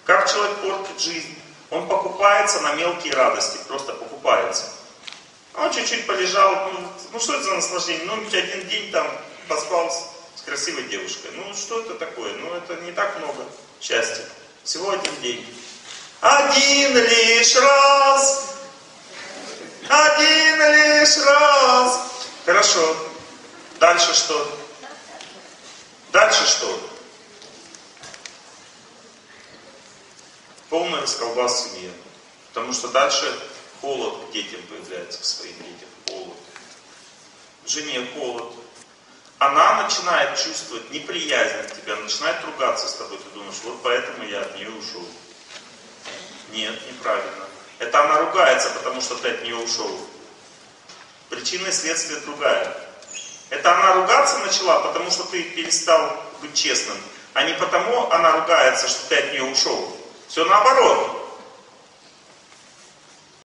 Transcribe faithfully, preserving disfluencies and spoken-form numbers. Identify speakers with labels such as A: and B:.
A: Как человек портит жизнь? Он покупается на мелкие радости, просто покупается. Он чуть-чуть полежал, ну, ну что это за наслаждение? Ну, ведь один день там поспал с, с красивой девушкой. Ну, что это такое? Ну, это не так много счастья. Всего один день. Один лишь раз. Один лишь раз. Хорошо. Дальше что? Дальше что? Полный расколбас в семье. Потому что дальше холод к детям появляется, к своим детям. Холод. Жене холод. Она начинает чувствовать неприязнь к тебе, она начинает ругаться с тобой. Ты думаешь, вот поэтому я от нее ушел. Нет, неправильно. Это она ругается, потому что ты от нее ушел. Причина и следствие другая. Это она ругаться начала, потому что ты перестал быть честным. А не потому она ругается, что ты от нее ушел. Все наоборот.